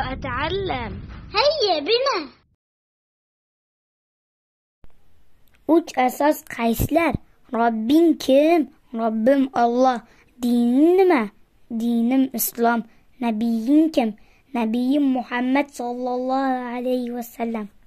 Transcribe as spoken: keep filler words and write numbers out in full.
وأتعلم. هيا بنا. Uch asos qaysilar? Robbing kim? Robbim Alloh. Dining nima? Dinim Islom. Nabiying kim? Nabiyim Muhammad sallallohu alayhi vasallam.